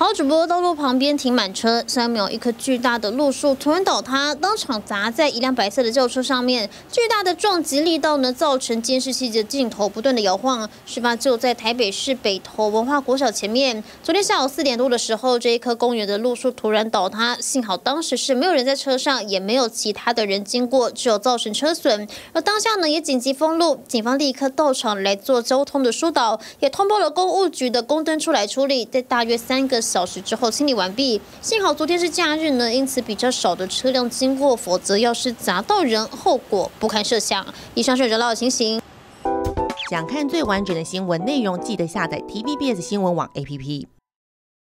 好主播道路旁边停满车，下一秒一棵巨大的路树突然倒塌，当场砸在一辆白色的轿车上面。巨大的撞击力道呢，造成监视器的镜头不断的摇晃。事发就在台北市北投文化国小前面。昨天下午4点多的时候，这一棵公园的路树突然倒塌，幸好当时是没有人在车上，也没有其他的人经过，只有造成车损。而当下呢，也紧急封路，警方立刻到场来做交通的疏导，也通报了公务局的公灯出来处理，在大约3个小时之后清理完毕。幸好昨天是假日呢，因此比较少的车辆经过，否则要是砸到人，后果不堪设想。以上是热闹的情形。 想看最完整的新闻内容，记得下载 TVBS 新闻网 APP。